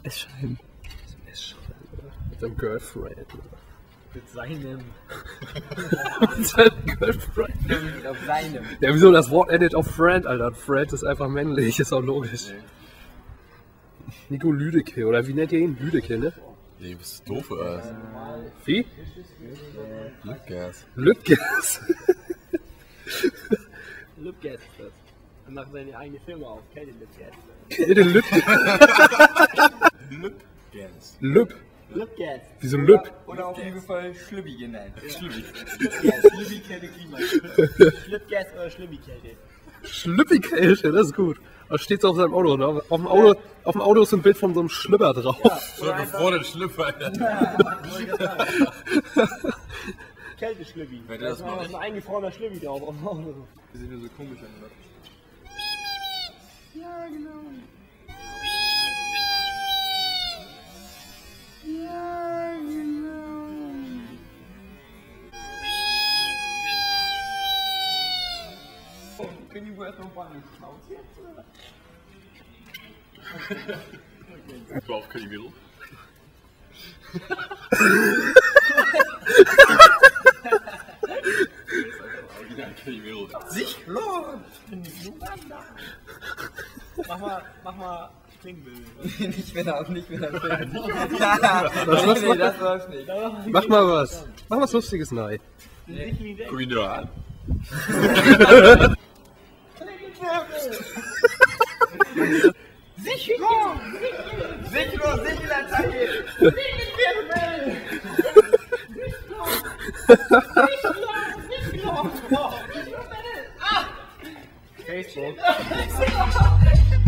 Essschein. Mit seinem Girlfriend. Mit seinem. Mit seinem Girlfriend. Auf seinem. Ja, wieso das Wort endet auf Friend, Alter? Friend ist einfach männlich, ist auch logisch. Nico Lüdecke, oder wie nennt ihr ihn? Lüdecke, ne? Nee, bist du doof, oder? Wie? Lübgas. Lübges. Lübgas ist das. Er macht seine eigene Firma auf. Kälte Lübgas. Kälte Lübges. Lübgas. Lüb. Lübgas. Wieso Lüb? Oder auf jeden Fall Schlübbi genannt. Schlübig. Schlübbi, Kälte, Klima. Lübgas oder Schlimmi-Kälte. Schlüppi-Kälte, das ist gut. Was steht's auf seinem Auto? Ne? Auf dem Auto ist ein Bild von so einem Schlüpper drauf. Stell dir vor, den Schlüpfer. Kälte-Schlübbi. Wer das Da ist macht. ein eingefrorener Schlübbi drauf auf dem Auto. Die sehen nur so komisch an, oder? Können die wohl erst noch mal Schnauz jetzt, oder? Ich war auf Calimero. Calimero. Sich lohnt! Mach mal Klingbild. Nicht wenn er filmt. Was? Nee, das läuft nicht. Mach mal was. Mach was Lustiges, nein. Guck ihn nur an. Sichtlos-Sichtelattacke! Facebook.